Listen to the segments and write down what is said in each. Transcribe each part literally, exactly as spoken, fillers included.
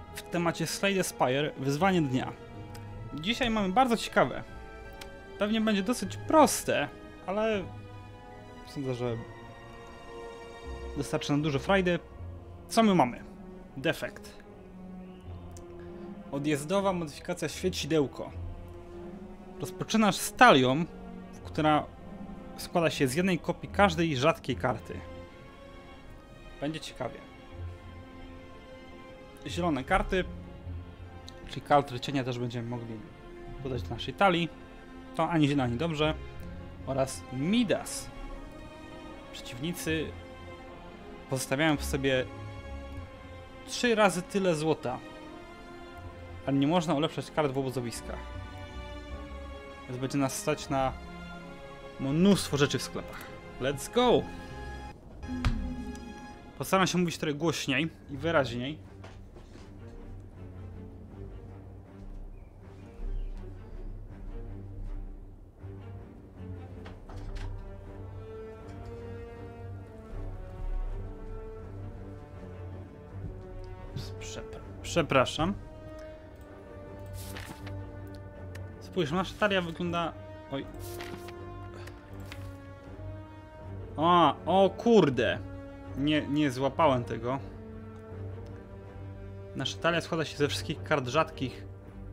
w temacie Slay the Spire wyzwanie dnia. Dzisiaj mamy bardzo ciekawe. Pewnie będzie dosyć proste, ale sądzę, że dostarczy nam dużo frajdy. Co my mamy? Defekt. Odjazdowa modyfikacja świecidełko. Rozpoczynasz z talią, która składa się z jednej kopii każdej rzadkiej karty. Będzie ciekawie. Zielone karty, czyli karty cienia też będziemy mogli dodać do naszej talii. To ani źle, ani dobrze. Oraz Midas. Przeciwnicy pozostawiają w sobie trzy razy tyle złota, ale nie można ulepszać kart w obozowiskach. Więc będzie nas stać na mnóstwo rzeczy w sklepach. Let's go! Postaram się mówić trochę głośniej i wyraźniej. Przepra Przepraszam. Spójrz, nasza talia wygląda... Oj. O, o kurde. Nie, nie złapałem tego. Nasza talia składa się ze wszystkich kart rzadkich,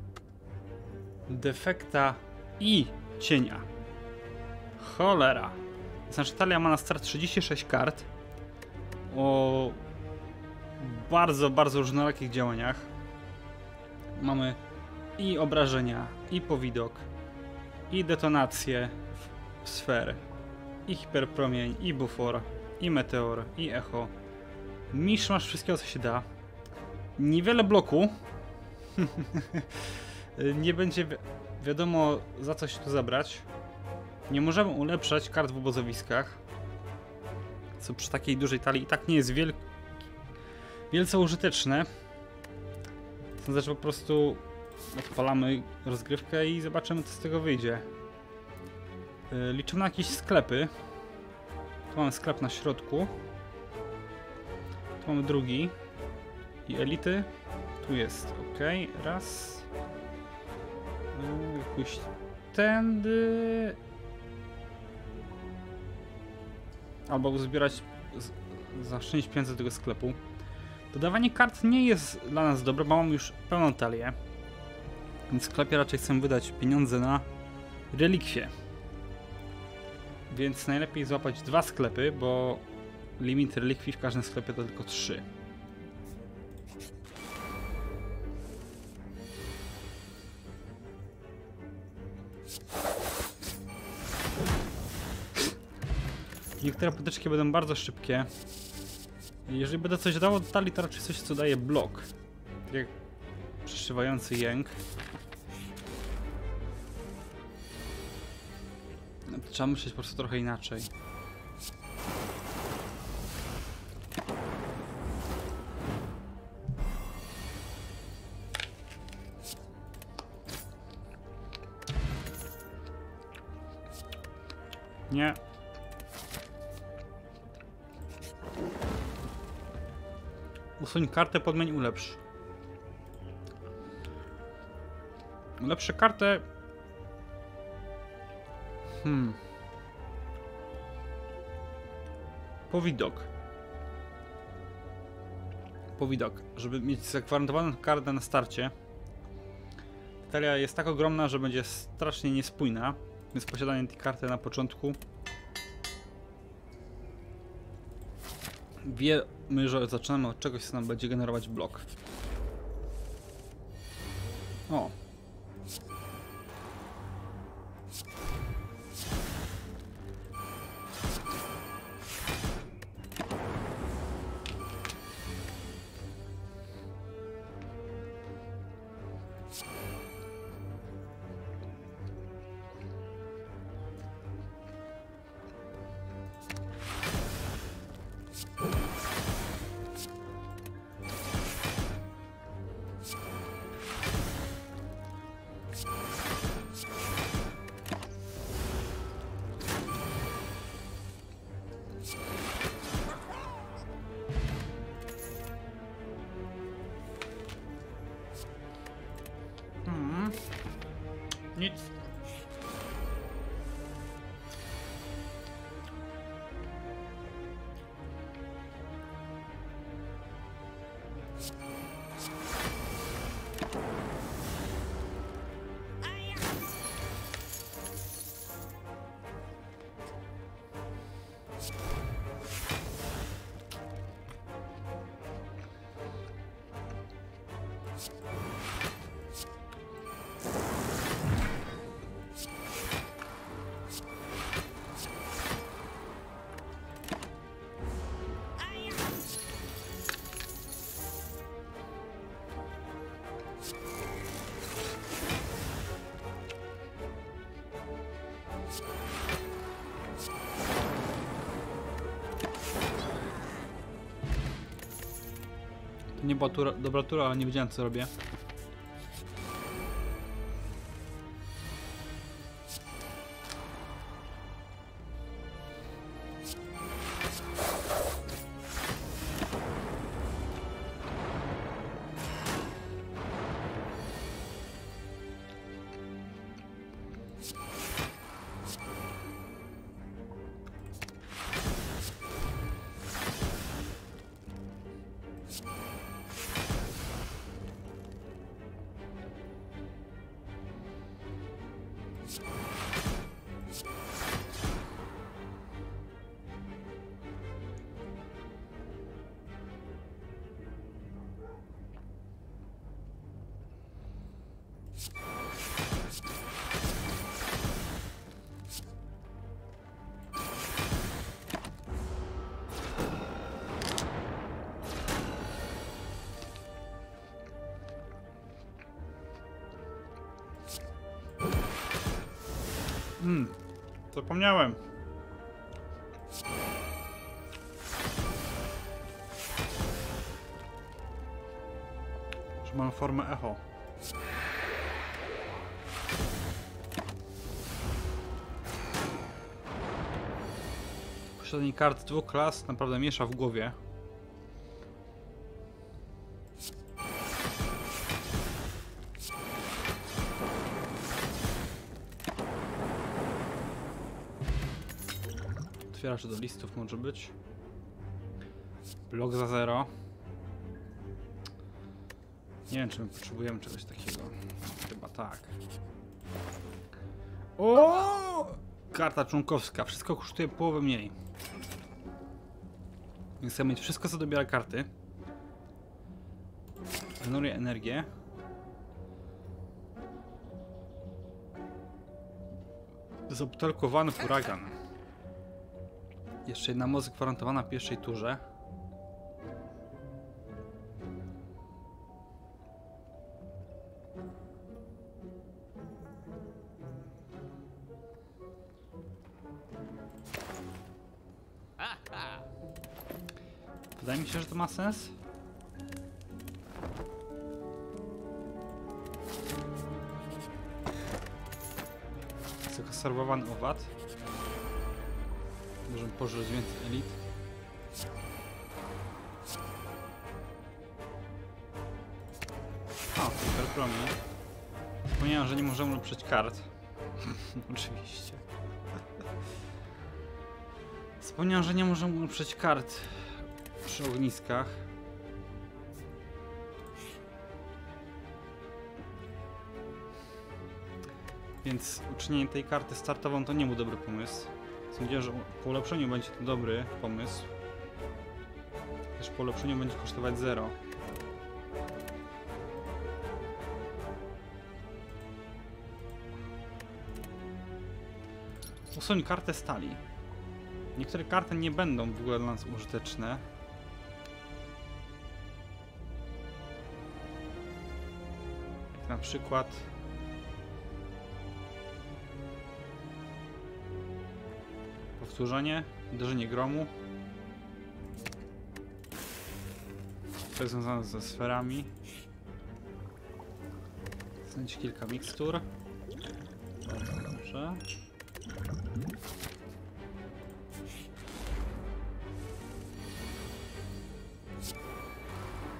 defekta i cienia. Cholera. Nasza talia ma na start trzydzieści sześć kart o bardzo, bardzo różnorakich działaniach. Mamy i obrażenia, i powidok, i detonację sfer, i hiperpromień, i bufor, i meteor, i echo. Misz masz wszystkiego, co się da. Niewiele bloku. Nie będzie wi wiadomo, za co się tu zabrać. Nie możemy ulepszać kart w obozowiskach, co przy takiej dużej talii i tak nie jest wiel wielce użyteczne. Sądzę, że po prostu odpalamy rozgrywkę i zobaczymy, co z tego wyjdzie. Liczymy na jakieś sklepy. Tu mamy sklep na środku. Tu mamy drugi. I elity. Tu jest. Ok. Raz. Jakoś tędy. Albo uzbierać, zaszczędzić pieniądze do tego sklepu. Dodawanie kart nie jest dla nas dobre, bo mam już pełną talię. Więc w sklepie raczej chcę wydać pieniądze na relikwie. Więc najlepiej złapać dwa sklepy, bo limit relikwii w każdym sklepie to tylko trzy. Niektóre potyczki będą bardzo szybkie. Jeżeli będę coś dało do talii, to raczej coś, co daje blok. Tak jak przeszywający jęk. Trzeba myśleć po prostu trochę inaczej. Nie. Usuń kartę, podmień, ulepsz. Ulepszę kartę. Hmm. Powidok. Powidok. Żeby mieć zagwarantowaną kartę na starcie. Talia jest tak ogromna, że będzie strasznie niespójna. Więc posiadanie tej karty na początku wiemy, że zaczynamy od czegoś, co nam będzie generować blok. O. Nic. To nie była tura, dobra tura, ale nie wiedziałem co robię. Hmm, zapomniałem. Że mam formę echo. Posiadanie kart dwóch klas naprawdę miesza w głowie. Otwieracz do listów może być. Blok za zero. Nie wiem, czy my potrzebujemy czegoś takiego. Chyba tak. O! Karta członkowska. Wszystko kosztuje połowę mniej. Więc chcę mieć wszystko, co dobiera karty. Generuje energię. Zabutelkowany huragan. Jeszcze jedna moc gwarantowana w pierwszej turze. Wydaje mi się, że to ma sens. Zakonserwowany owad. Możemy pożyć więcej elit. O, super promi. Wspomniałem, że nie możemy ulepszyć kart. Oczywiście. Wspomniałem, że nie możemy ulepszyć kart przy ogniskach. Więc uczynienie tej karty startową to nie był dobry pomysł. Sądzę, że po ulepszeniu będzie to dobry pomysł. Też po ulepszeniu będzie kosztować zero. Usuń kartę stali. Niektóre karty nie będą w ogóle dla nas użyteczne. Jak na przykład powtórzenie, uderzenie gromu. To jest związane ze sferami. Znaleźć kilka mikstur. Dobrze.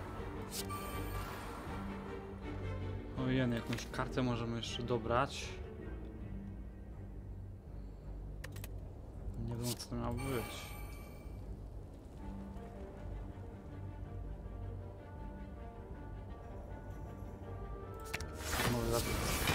Ojej, jakąś kartę możemy jeszcze dobrać. Co to miało być? Mogę zabić.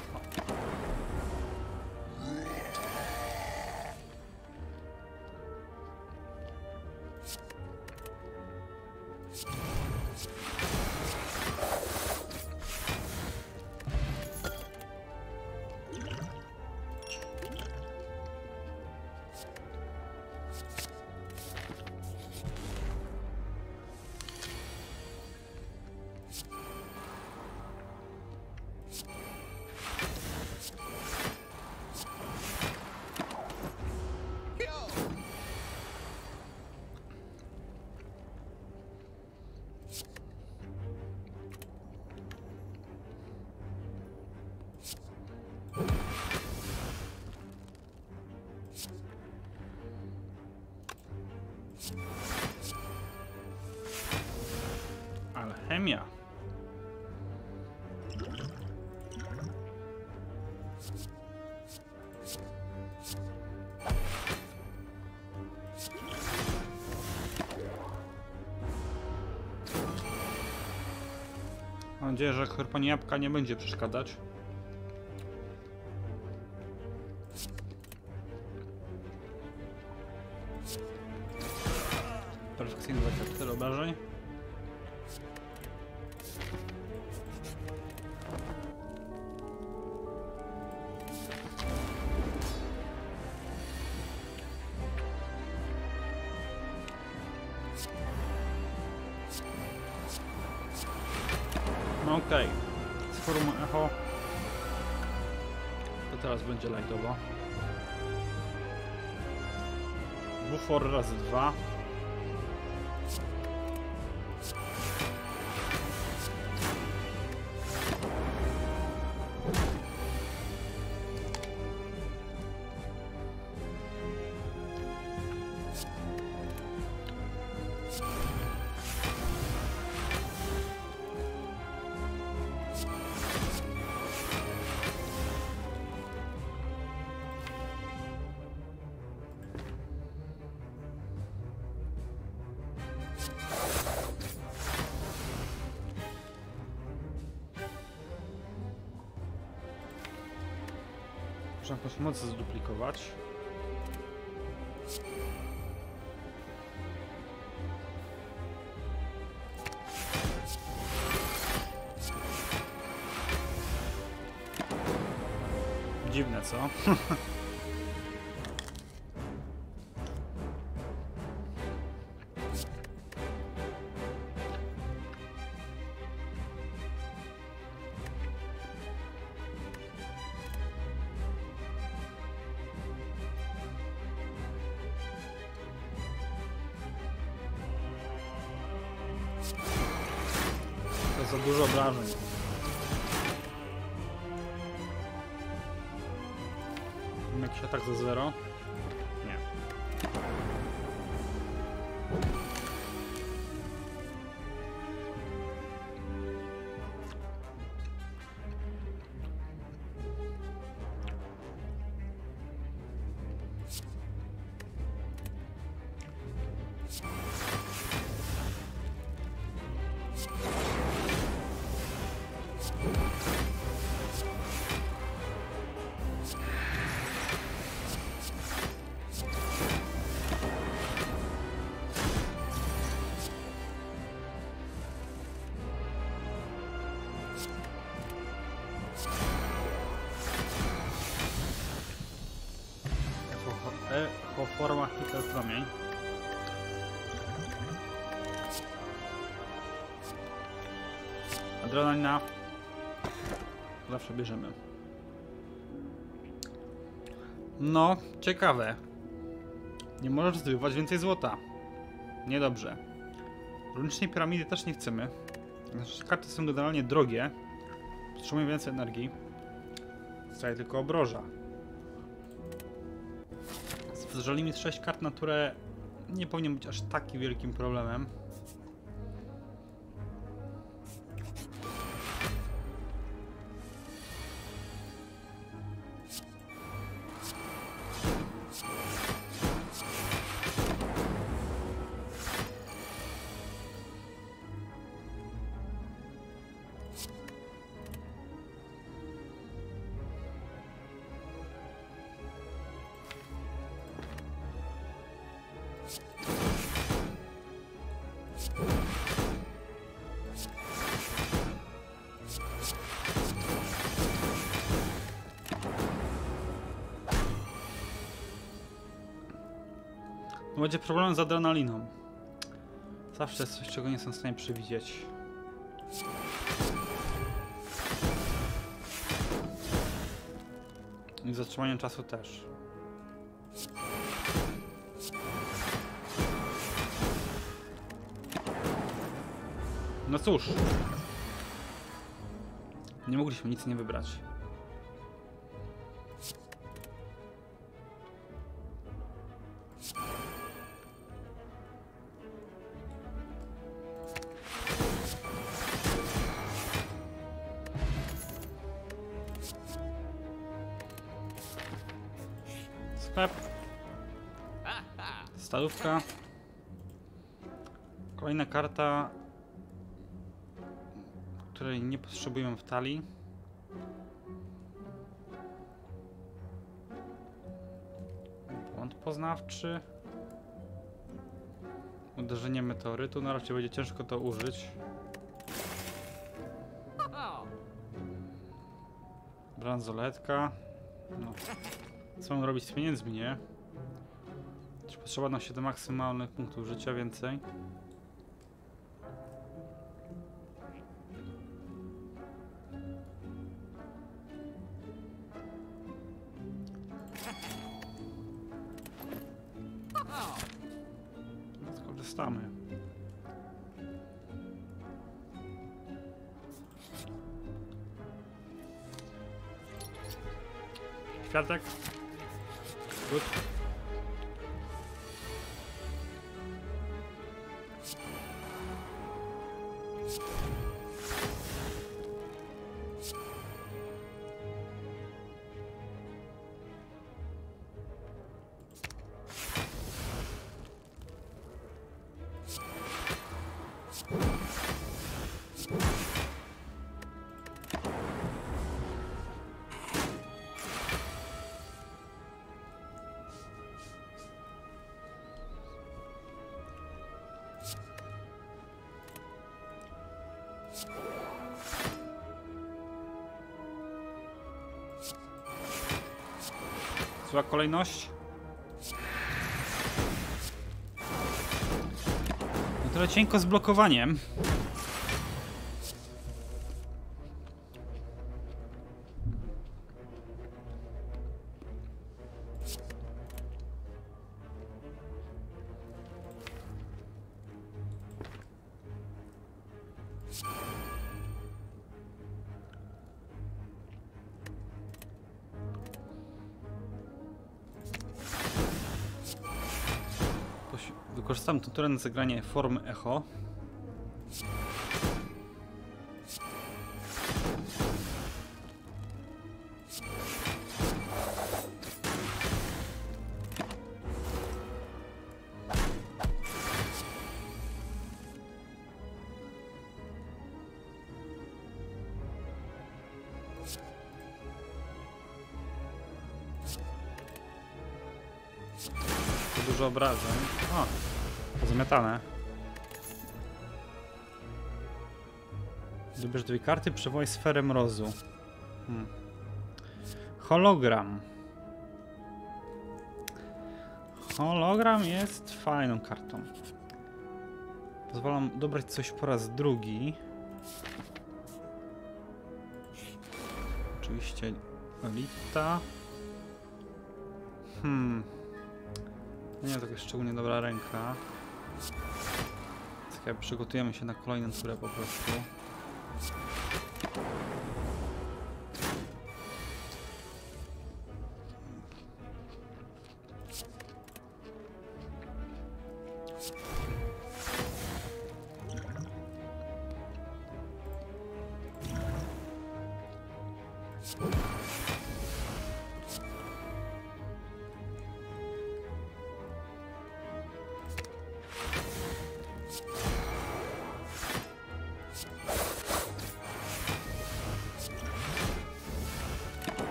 Alchemia. Mam nadzieję, że chrupanie jabłka nie będzie przeszkadzać. Perfekcyjny dwadzieścia cztery obrażeń. No okej, okay. Z forum echo to teraz będzie lightowo. Bufor razy dwa. Muszę jakąś moc zduplikować. Dziwne, co? To za dużo obrażeń. Mam jakiś atak za zero? Nie. Echo forma hita promień. Adrenalina. Zawsze bierzemy. No, ciekawe. Nie możesz zdobywać więcej złota. Niedobrze. Runicznej piramidy też nie chcemy. Nasze karty są generalnie drogie. Potrzebujemy więcej energii. Zostaje tylko obroża. Z limit sześć kart na które nie powinien być aż taki wielkim problemem. To będzie problem z adrenaliną. Zawsze jest coś, czego nie jestem w stanie przewidzieć. I zatrzymanie czasu też. No cóż. Nie mogliśmy nic nie wybrać. Sklep. Stalówka. Kolejna karta, której nie potrzebujemy w talii. Błąd poznawczy. Uderzenie meteorytu. No raczej będzie ciężko to użyć. Bransoletka. No. Co mam robić z pieniędzmi, nie? Czy potrzeba nam siedem maksymalnych punktów życia więcej? Skorzystamy. Kwiatek. Good. Zła kolejność. No tyle cienko z blokowaniem. Wykorzystam ten teren na zagranie formy echo. Dużo obrażeń. O, pozamiatane. Wybierz dwie karty, przywołaj sferę mrozu. Hmm. Hologram. Hologram jest fajną kartą. Pozwalam dobrać coś po raz drugi. Oczywiście elita. Hmm. Nie wiem, taka szczególnie dobra ręka. Tak, przygotujemy się na kolejną turę po prostu.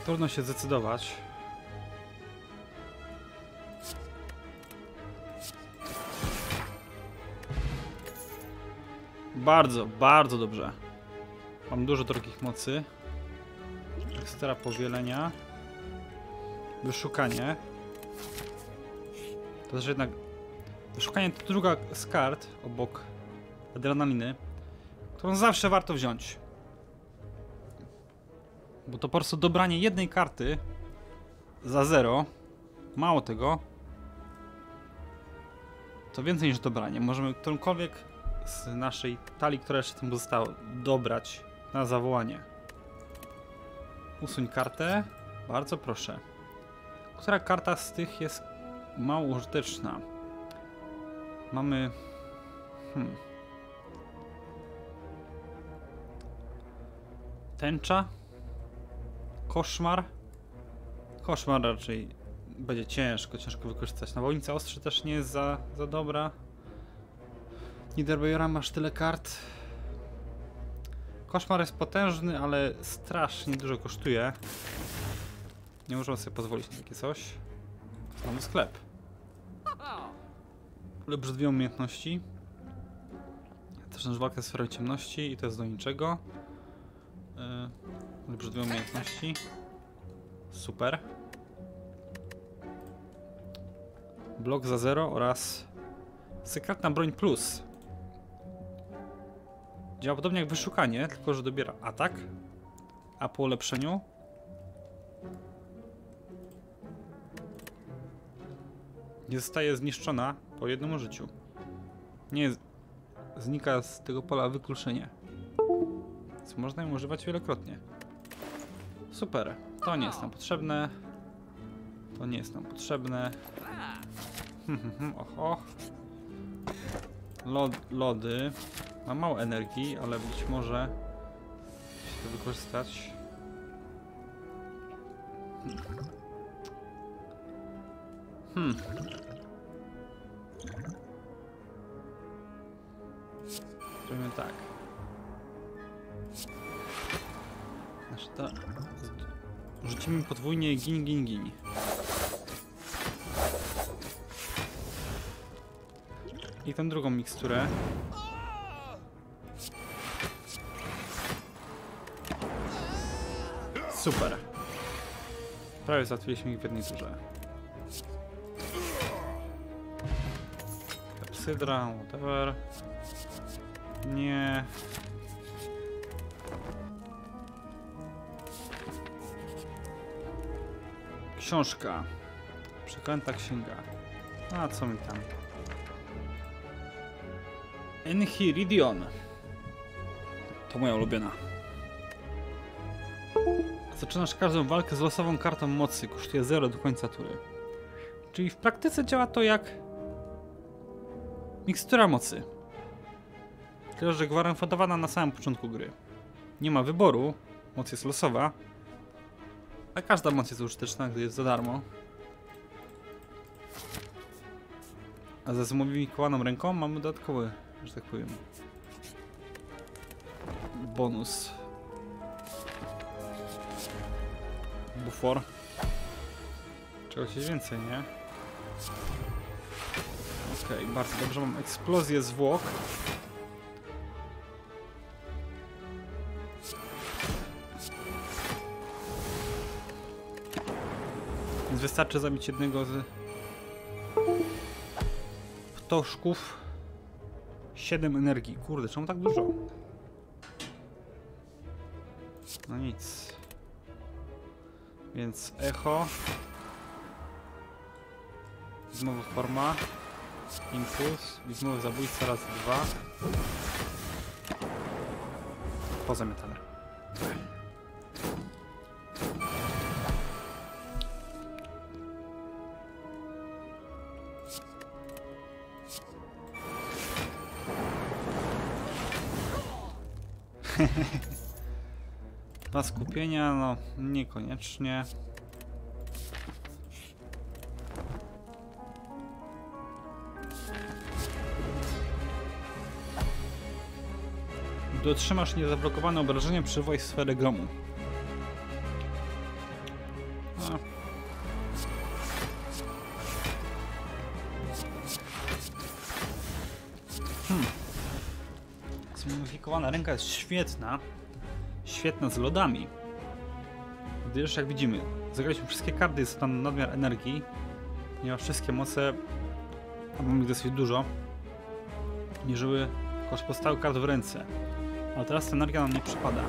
Trudno się zdecydować. Bardzo, bardzo dobrze. Mam dużo drogich mocy. Ekstra powielenia. Wyszukanie. To też jednak... Wyszukanie to druga z kart obok adrenaliny, którą zawsze warto wziąć. Bo to po prostu dobranie jednej karty za zero. Mało tego. To więcej niż dobranie. Możemy którąkolwiek z naszej talii, która jeszcze tam została, dobrać na zawołanie. Usuń kartę. Bardzo proszę. Która karta z tych jest mało użyteczna? Mamy... Hmm. Tęcza. Koszmar. Koszmar raczej będzie ciężko, ciężko wykorzystać. Nawałnica ostrzy też nie jest za, za dobra. Niederbayera masz tyle kart. Koszmar jest potężny, ale strasznie dużo kosztuje. Nie możemy sobie pozwolić na takie coś. Mamy sklep. Lepsze dwie umiejętności. Też nasz walkę z sferą ciemności i to jest do niczego. Yy, lepsze dwie umiejętności. Super. Blok za zero oraz sekretna broń plus. Działa podobnie jak wyszukanie, tylko że dobiera atak. A po ulepszeniu nie zostaje zniszczona po jednym użyciu. Nie znika z tego pola wykluczenie. Więc można ją używać wielokrotnie. Super. To nie jest nam potrzebne. To nie jest nam potrzebne. Hmm, hmm, hmm, och, och. Lod, lody. Ma mało energii, ale być może się to wykorzystać. Hmm. Zrobimy tak. Znaczy to... Rzucimy podwójnie gin, gin, gin. I tę drugą miksturę. Super. Prawie załatwiliśmy ich w jednej turze. Klepsydra, whatever. Nie. Książka. Przeklęta księga. A co mi tam? Enchiridion. To moja ulubiona. Zaczynasz każdą walkę z losową kartą mocy. Kosztuje zero do końca tury. Czyli w praktyce działa to jak mikstura mocy. Tyle, że gwarantowana na samym początku gry. Nie ma wyboru. Moc jest losowa. A każda moc jest użyteczna, gdy jest za darmo. A za zmodyfikowaną ręką mamy dodatkowy, że tak powiem, bonus. Bufor. Czegoś jest więcej, nie? Okej, okay, bardzo dobrze. Mam eksplozję zwłok. Więc wystarczy zabić jednego z ptoszków. siedem energii. Kurde, czemu tak dużo? No nic. Więc echo. Znowu forma. Impuls. I znowu zabójca razy dwa. Pozamiatane. Dwa skupienia, no niekoniecznie. Gdy otrzymasz niezablokowane obrażenia, przywołaj sferę gromu. Hmm. Zmodyfikowana ręka jest świetna. Świetna z lodami. Gdyż jak widzimy, zagraliśmy wszystkie karty, jest tam nadmiar energii, ponieważ wszystkie moce, a mamy ich dosyć dużo, mierzyły koszt pozostałych kart w ręce. Ale teraz ta energia nam nie przypada.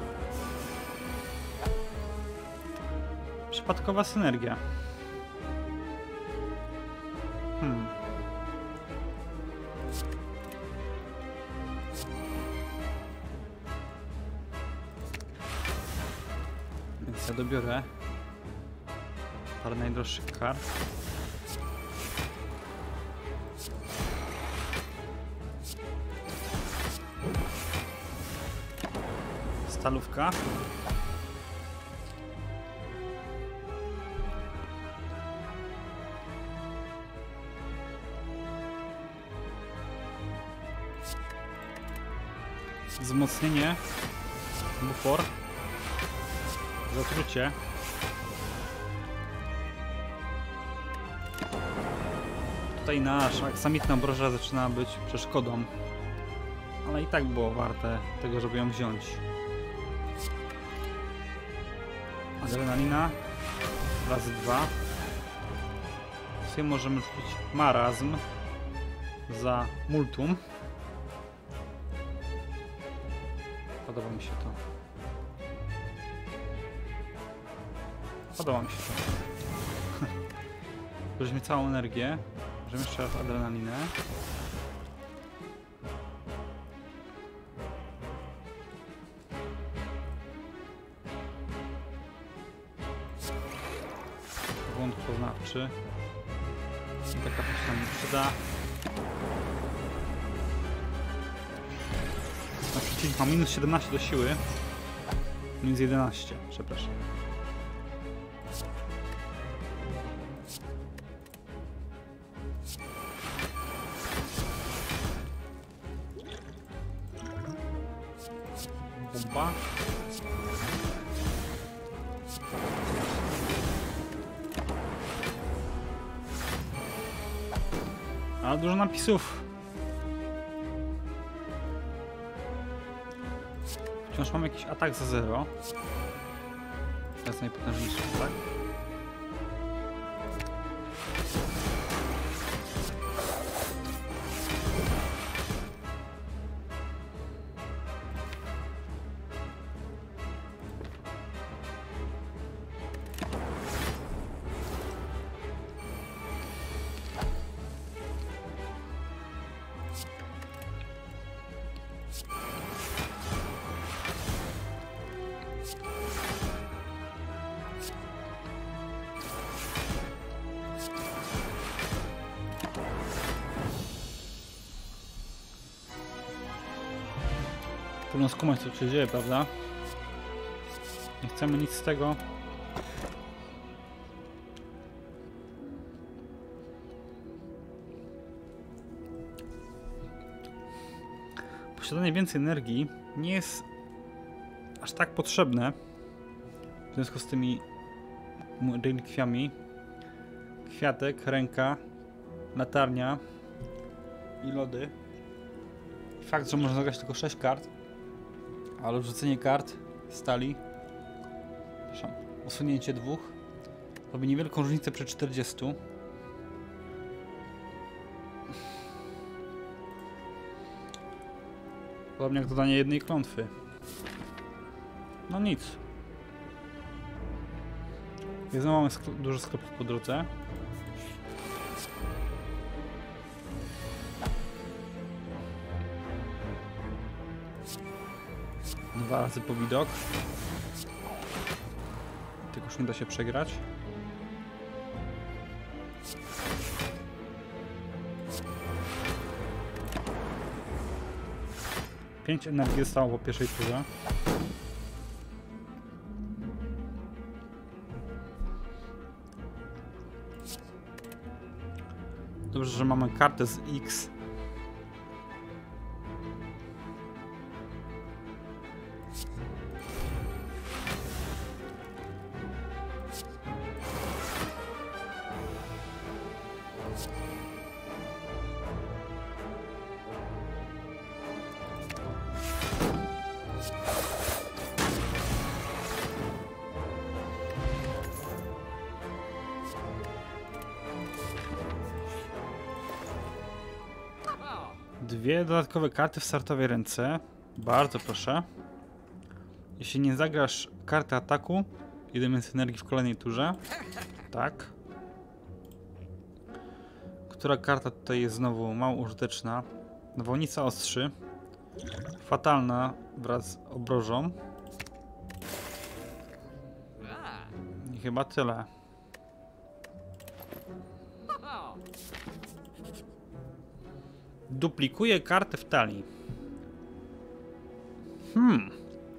Przypadkowa synergia. Hmm. Więc ja dobiorę parę najdroższych kart. Stalówka. Wzmocnienie. Bufor. Zatrucie. Tutaj nasz aksamitna broża zaczyna być przeszkodą. Ale i tak było warte tego, żeby ją wziąć. Adrenalina. Razy dwa. Tutaj możemy rzucić marazm za multum. Podoba mi się to. Podoba mi się to. Weźmy całą energię. Możemy jeszcze raz adrenalinę. Błąd poznawczy. I taka też nam nie przyda. Na przeciwnik ma minus siedemnaście do siły. Minus jedenaście, przepraszam. Bomba. Ale dużo napisów. Wciąż mam jakiś atak za zero. To jest najpotężniejszy atak. Trudno skumać, co się dzieje, prawda? Nie chcemy nic z tego. Posiadanie więcej energii nie jest aż tak potrzebne w związku z tymi relikwiami. Kwiatek, ręka, latarnia i lody. Fakt, że można zagrać tylko sześć kart, ale rzucenie kart stali, przepraszam, usunięcie dwóch robi niewielką różnicę przy czterdziestu. Podobnie jak dodanie jednej klątwy. No nic. Znowu mamy skl dużo sklepów po drodze. Dwa razy po widok. Tylko już nie da się przegrać. Pięć energii zostało po pierwszej turze. Dobrze, że mamy kartę z X. Dwie dodatkowe karty w startowej ręce. Bardzo proszę. Jeśli nie zagrasz karty ataku, jeden więcej energii w kolejnej turze. Tak. Która karta tutaj jest znowu mało użyteczna? Nawałnica ostrzy. Fatalna wraz z obrożą. I chyba tyle. Duplikuje kartę w talii. Hmm.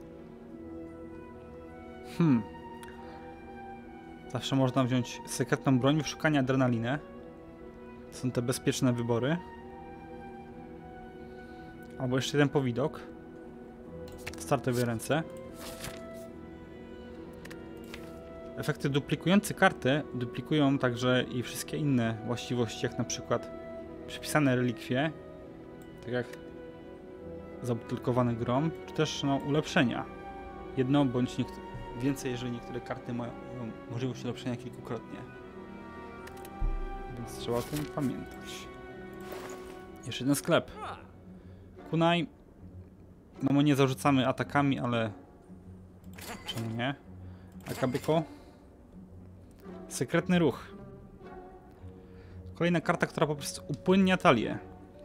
Hmm. Zawsze można wziąć sekretną broń w szukaniu adrenaliny. Są te bezpieczne wybory. Albo jeszcze jeden powidok. Startowe ręce. Efekty duplikujące karty duplikują także i wszystkie inne właściwości, jak na przykład przypisane relikwie, tak jak zabutelkowany grom, czy też no, ulepszenia. Jedno bądź więcej, jeżeli niektóre karty mają możliwość ulepszenia kilkukrotnie. Więc trzeba o tym pamiętać. Jeszcze jeden sklep. Kunai. No mu nie zarzucamy atakami, ale czemu nie? Akabeko. Sekretny ruch. Kolejna karta, która po prostu upłynnia talię.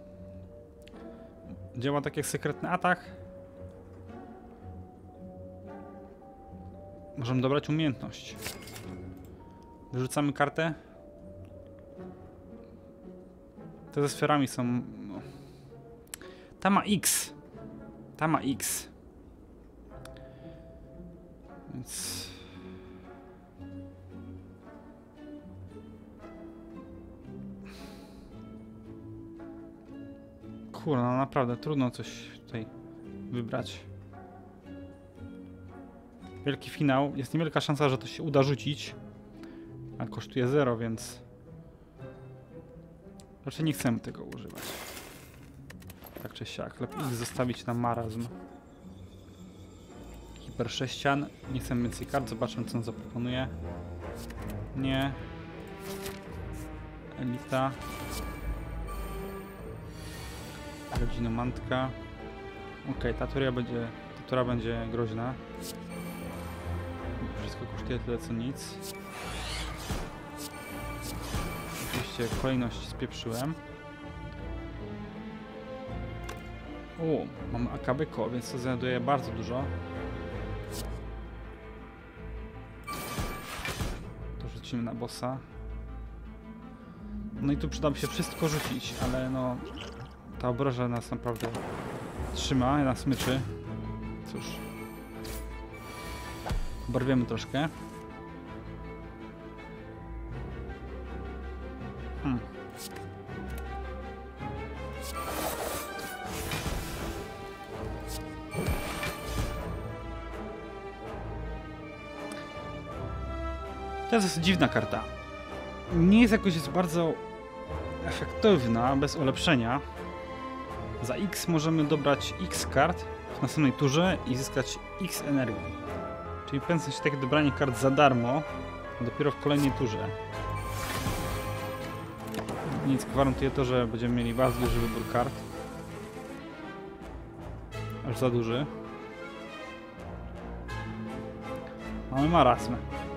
Działa tak jak sekretny atak. Możemy dobrać umiejętność. Wyrzucamy kartę. Te ze sferami są... No. Ta ma X. Ta ma X. Więc... Kurwa, no naprawdę trudno coś tutaj wybrać. Wielki finał. Jest niewielka szansa, że to się uda rzucić. A kosztuje zero, więc... Raczej nie chcemy tego używać. Tak czy siak. Lepiej ich zostawić na marazm. Hiper sześcian. Nie chcemy więcej kart. Zobaczmy, co on zaproponuje. Nie. Elita. Rodzinomantka. Okej, okay, ta tura będzie, ta tura będzie groźna. Wszystko kosztuje tyle co nic. Oczywiście kolejność spieprzyłem. O, mamy Akabeko, więc to znajduje bardzo dużo. To rzucimy na bossa. No i tu przydałoby się wszystko rzucić, ale no... Ta obroża nas naprawdę trzyma, nas myczy. Cóż. Barwiemy troszkę. Hmm. To jest dziwna karta. Nie jest jakoś jest bardzo efektywna, bez ulepszenia. Za X możemy dobrać X kart w następnej turze i zyskać X energii. Czyli w pewnym sensie takie dobranie kart za darmo, dopiero w kolejnej turze. Nic gwarantuje to, że będziemy mieli bardzo duży wybór kart. Aż za duży. Mamy marazm.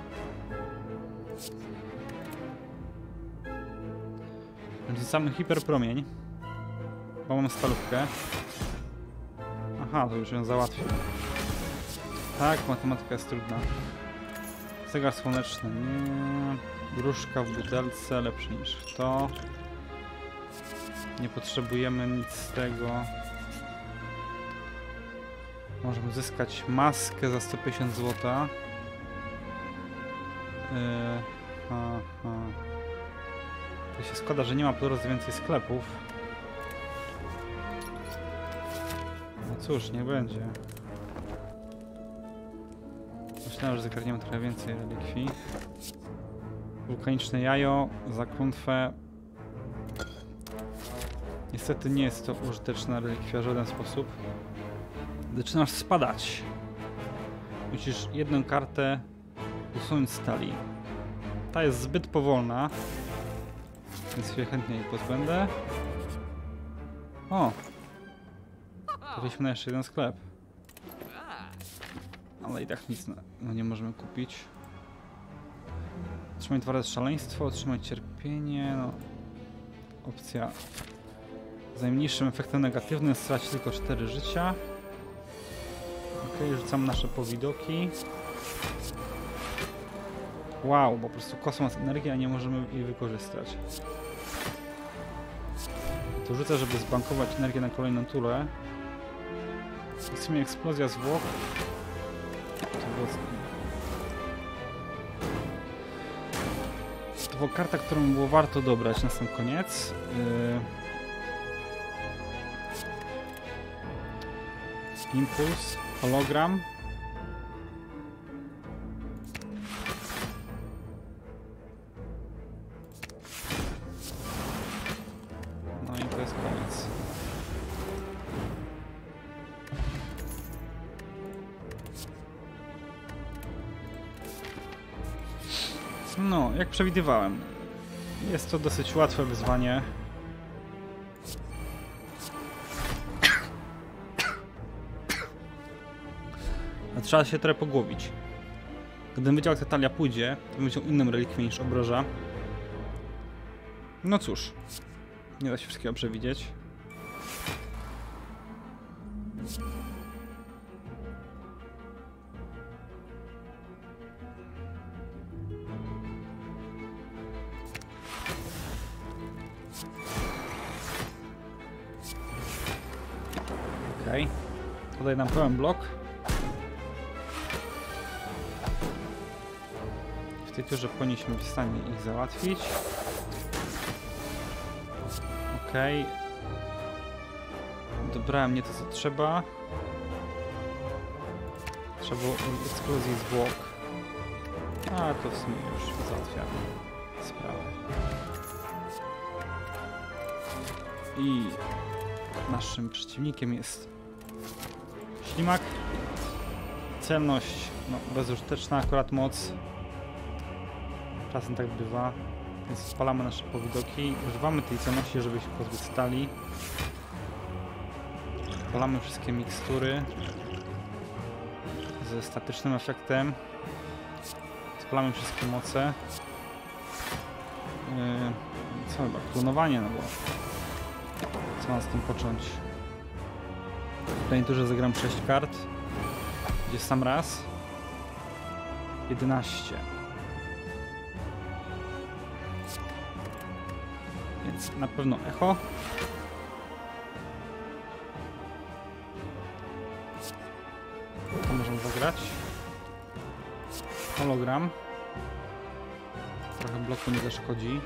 Rzucamy hiperpromień. Bo mam stalówkę. Aha, to już ją załatwię. Tak, matematyka jest trudna. Zegar słoneczny, nie. Gruszka w butelce, lepszy niż to. Nie potrzebujemy nic z tego. Możemy zyskać maskę za sto pięćdziesiąt złotych. Yy, aha. To się składa, że nie ma po drodze więcej sklepów. No cóż, niech będzie. Myślałem, że zagarniemy trochę więcej relikwii. Wulkaniczne jajo, za klątwę. Niestety nie jest to użyteczna relikwia w żaden sposób. Zaczynasz spadać. Musisz jedną kartę usunąć z talii. Ta jest zbyt powolna, więc się chętnie jej pozbędę. O! Trafiliśmy na jeszcze jeden sklep. Ale i tak nic no, nie możemy kupić. Otrzymać dwa razy szaleństwo, otrzymać cierpienie, no... Opcja... Z najmniejszym efektem negatywnym straci tylko cztery życia. Ok, rzucam nasze powidoki. Wow, po prostu kosmos energii, a nie możemy jej wykorzystać. To rzucę, żeby zbankować energię na kolejną turę. W sumie eksplozja zwłok. To było... To była karta, którą było warto dobrać na sam koniec. Yy... Impuls, hologram. No i to jest koniec. No, jak przewidywałem, jest to dosyć łatwe wyzwanie. A trzeba się trochę pogłowić. Gdybym wiedział, jak ta talia pójdzie, to bym wziął inną relikwię niż obroża. No cóż, nie da się wszystkiego przewidzieć. Okej. Okay. Tutaj nam pełen blok. W tej turze powinniśmy być w stanie ich załatwić. Okej. Okay. Dobrałem nie to, co trzeba. Trzeba było eksplozji zwłok. A to w sumie już załatwiamy sprawę. I naszym przeciwnikiem jest ślimak. Celność, no, bezużyteczna akurat moc. Czasem tak bywa. Więc spalamy nasze powidoki. Używamy tej celności, żeby się pozbyć stali. Spalamy wszystkie mikstury ze statycznym efektem. Spalamy wszystkie moce. Yy, co chyba? Klonowanie, no bo co mam z tym począć? W tej turze zagram sześć kart. Gdzie sam raz? jedenaście. Więc na pewno echo. To możemy zagrać. Hologram. Trochę bloku nie zaszkodzi.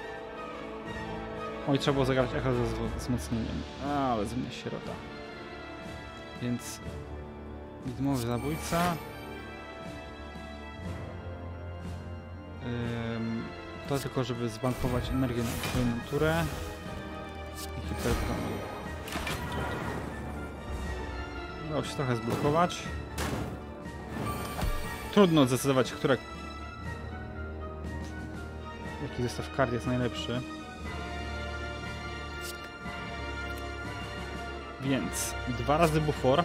Oj, trzeba było zagrać echo ze wzmocnieniem. A, ale z mnie sierota. Więc widmowy zabójca. Ym, to tylko, żeby zbankować energię na kolejną turę. I hiperpronu. Udało się trochę zblokować. Trudno zdecydować, która... jaki zestaw kart jest najlepszy. Więc dwa razy bufor.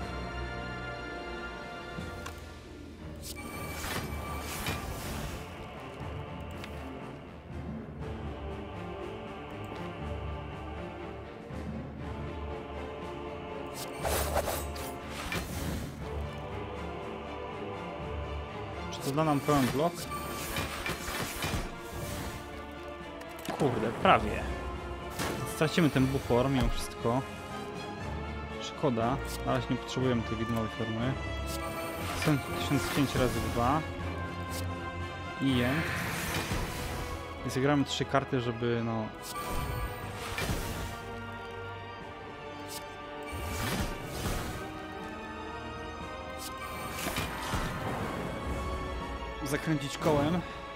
Czy to da nam pełen blok? Kurde, prawie. Stracimy ten bufor mimo wszystko. Szkoda, na razie nie potrzebujemy tej widmowej formy. tysiąc pięć razy dwa. I jen. I zagramy trzy karty, żeby no... zakręcić kołem.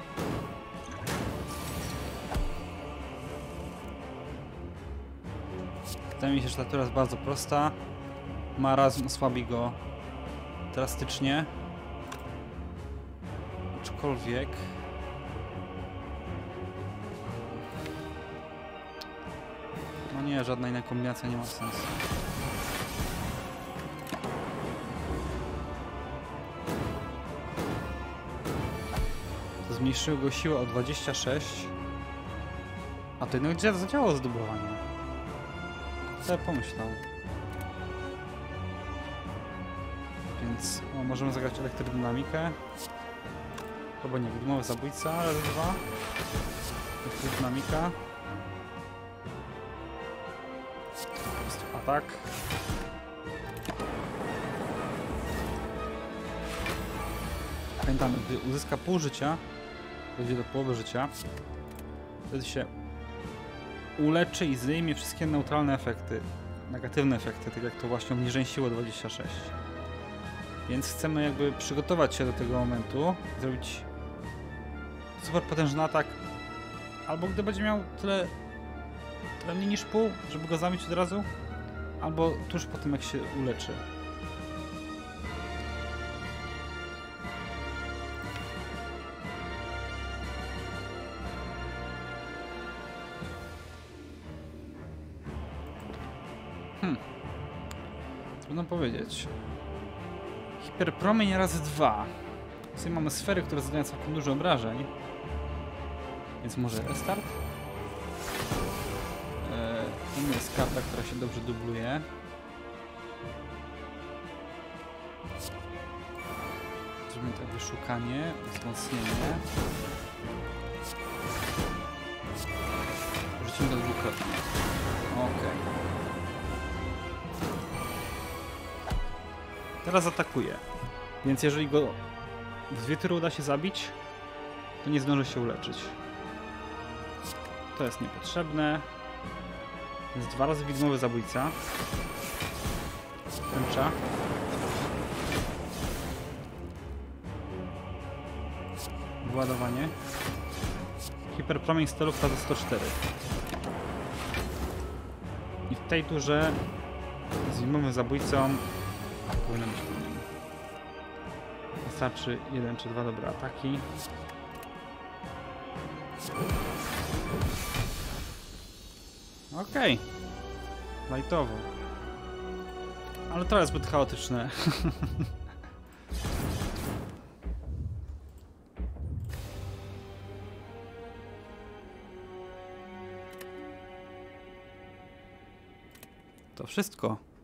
Wydaje mi się, że ta tura jest bardzo prosta. Marazm osłabi go drastycznie. Aczkolwiek... no nie, żadna inna kombinacja nie ma sensu. To zmniejszyło go siłę o dwadzieścia sześć. A to jednak zadziałało zdoblowanie. Co ja pomyślał? Więc o, możemy zagrać elektrodynamikę. Albo nie, widmowy zabójca, raz, dwa. Elektrodynamika. Atak. Pamiętamy, gdy uzyska pół życia, dojdzie do połowy życia, wtedy się uleczy i zdejmie wszystkie neutralne efekty, negatywne efekty, tak jak to właśnie obniżenie siły dwadzieścia sześć. Więc chcemy jakby przygotować się do tego momentu, zrobić super potężny atak, albo gdy będzie miał tyle, tyle mniej niż pół, żeby go zabić od razu, albo tuż po tym jak się uleczy. Hmm. Trudno powiedzieć. Hiperpromień razy dwa. Tutaj mamy sfery, które zadają całkiem dużo obrażeń. Więc może restart? Eee, jest karta, która się dobrze dubluje. Zrobimy tak wyszukanie, wzmocnienie. Rzucimy do dwukrotnie. Okej. Teraz atakuje. Więc jeżeli go w dwie tury uda się zabić, to nie zdąży się uleczyć. To jest niepotrzebne. Jest dwa razy widmowy zabójca. Tęcza. Wyładowanie. Hiperpromień stelówka za sto cztery. I w tej turze z widmowym zabójcą powinno być po nim. Wystarczy jeden czy dwa dobre ataki. Okej. Okay. Lightowo. Ale to jest zbyt chaotyczne. To wszystko.